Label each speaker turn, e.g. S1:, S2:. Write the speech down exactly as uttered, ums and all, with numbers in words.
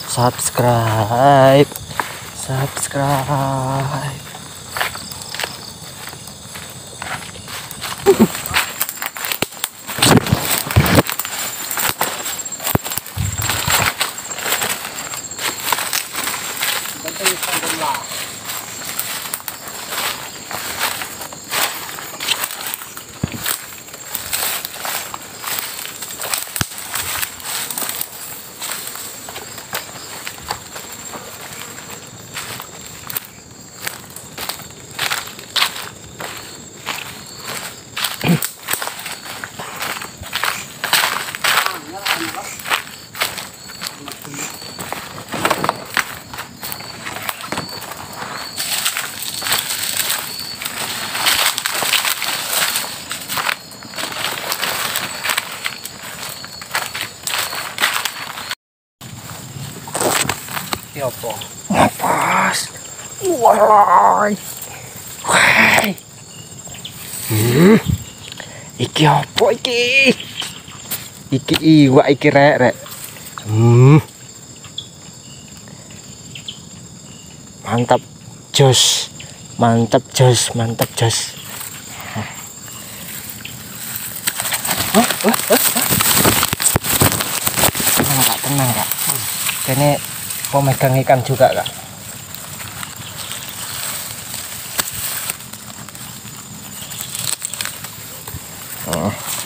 S1: subscribe, subscribe.
S2: Iki apa?
S1: Ngapas. Wah. Wah. Hmm. Iki apa iki? Iki iwak iki rek rek. Hmm. Mantap jos. Mantap jos, mantap jos. Wah, wah, wah. Tenang kak, tenang kak. Ini mau megang ikan juga kak. Oh.